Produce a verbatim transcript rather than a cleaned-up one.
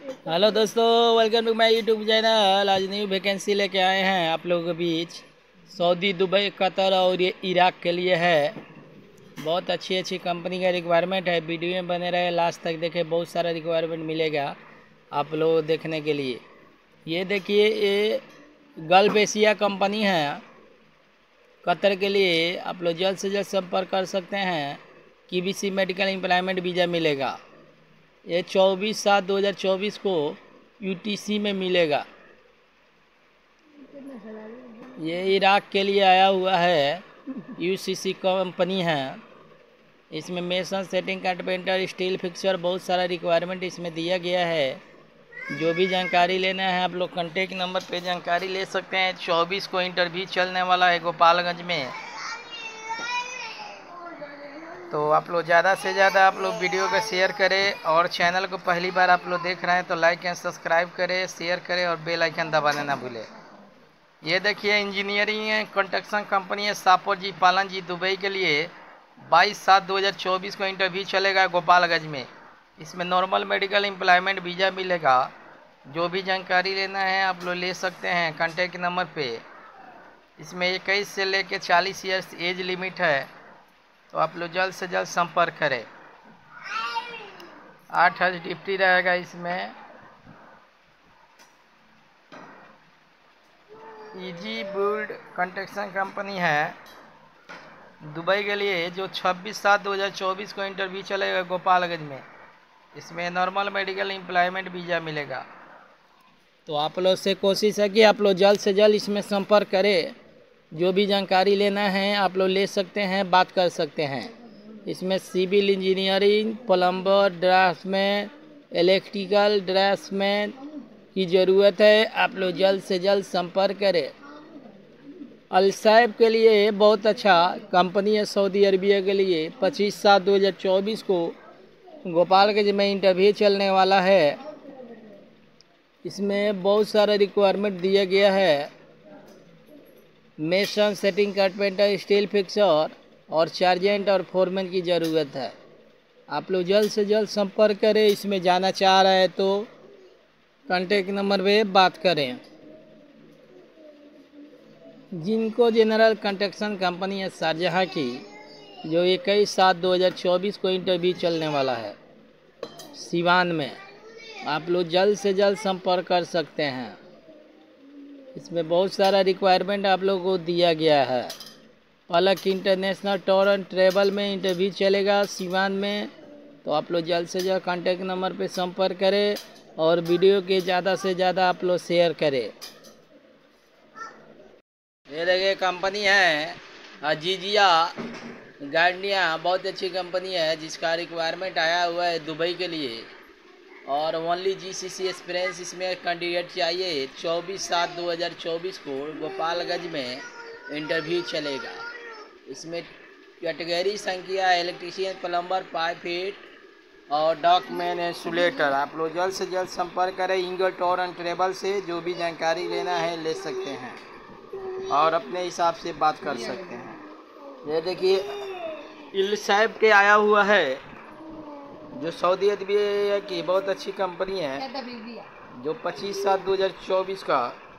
Hello दोस्तों, welcome to my YouTube channel. आज new vacancy लेके आए हैं आप लोगों के बीच। सऊदी, दुबई, कतर और ये इराक के लिए है। बहुत अच्छी अच्छी कंपनी का रिक्वायरमेंट है। वीडियो में बने रहे, लास्ट तक देखे, बहुत सारा रिक्वायरमेंट मिलेगा आप लोग देखने के लिए। ये देखिए, ये गल्फ एशिया कंपनी है कतर के लिए। आप लोग जल्द से जल्द संपर्क कर सकते हैं। की B C medical employment visa मिलेगा। ये चौबीस सात दो हज़ार चौबीस को यू टी सी में मिलेगा। ये इराक के लिए आया हुआ है। यू सी सी कंपनी है। इसमें mason, setting, carpenter, steel fixer, बहुत सारा रिक्वायरमेंट इसमें दिया गया है। जो भी जानकारी लेना है आप लोग कॉन्टेक्ट नंबर पे जानकारी ले सकते हैं। चौबीस को इंटरव्यू चलने वाला है गोपालगंज में। तो आप लोग ज़्यादा से ज़्यादा आप लोग वीडियो को शेयर करें, और चैनल को पहली बार आप लोग देख रहे हैं तो लाइक एंड सब्सक्राइब करें, शेयर करें और बेल आइकन दबाना ना भूलें। ये देखिए, इंजीनियरिंग कंस्ट्रक्शन कंपनी है सापोर जी, पालन जी, दुबई के लिए। बाईस सात दो हज़ार चौबीस को इंटरव्यू चलेगा गोपालगंज में। इसमें नॉर्मल मेडिकल एम्प्लॉयमेंट वीज़ा मिलेगा। जो भी जानकारी लेना है आप लोग ले सकते हैं कॉन्टेक्ट नंबर पे। इसमें इक्कीस से लेकर चालीस ईयर्स एज लिमिट है, तो आप लोग जल्द से जल्द संपर्क करें। आठ हज़ार ड्यूटी रहेगा इसमें। इजी बिल्ड कंस्ट्रक्शन कंपनी है दुबई के लिए, जो छब्बीस सात दो हज़ार चौबीस को इंटरव्यू चलेगा गोपालगंज में। इसमें नॉर्मल मेडिकल एम्प्लॉयमेंट वीज़ा मिलेगा। तो आप लोग से कोशिश है कि आप लोग जल्द से जल्द इसमें संपर्क करें। जो भी जानकारी लेना है आप लोग ले सकते हैं, बात कर सकते हैं। इसमें civil engineering, plumber, draftsman, electrical draftsman की ज़रूरत है। आप लोग जल्द से जल्द संपर्क करें। अलसैब के लिए बहुत अच्छा कंपनी है सऊदी अरबिया के लिए। पच्चीस सात दो हज़ार चौबीस को गोपालगंज में इंटरव्यू चलने वाला है। इसमें बहुत सारा रिक्वायरमेंट दिया गया है। Mason, setting, carpenter, steel fixer और चार्जेंट और फोरमैन की ज़रूरत है। आप लोग जल्द से जल्द संपर्क करें। इसमें जाना चाह रहे हैं तो कॉन्टेक्ट नंबर पे बात करें। जिनको जनरल कंस्ट्रक्शन कंपनी है शारजहाँ की, जो इक्कीस सात दो हज़ार चौबीस को इंटरव्यू चलने वाला है सिवान में, आप लोग जल्द से जल्द संपर्क कर सकते हैं। इसमें बहुत सारा रिक्वायरमेंट आप लोगों को दिया गया है। Palak International Tour and Travel में इंटरव्यू चलेगा सिवान में। तो आप लोग जल्द से जल्द कॉन्टेक्ट नंबर पे संपर्क करें और वीडियो के ज़्यादा से ज़्यादा आप लोग शेयर करें। ये देखिए, कंपनी है अजीजिया गार्डिया, बहुत अच्छी कंपनी है जिसका रिक्वायरमेंट आया हुआ है दुबई के लिए। और only G C C experience इसमें कैंडिडेट चाहिए। चौबीस सात दो हज़ार चौबीस को गोपालगंज में इंटरव्यू चलेगा। इसमें कैटेगरी संख्या इलेक्ट्रीशियन, प्लम्बर, पाइप फिट और डॉकमैन, इंसुलेटर। आप लोग जल्द से जल्द संपर्क करें। इंगल टूर एंड ट्रेवल से जो भी जानकारी लेना है ले सकते हैं और अपने हिसाब से बात कर सकते हैं। ये देखिए, अलसैब के आया हुआ है, जो सऊदी अरबिया की बहुत अच्छी कंपनी है, जो पच्चीस सात दो हज़ार चौबीस का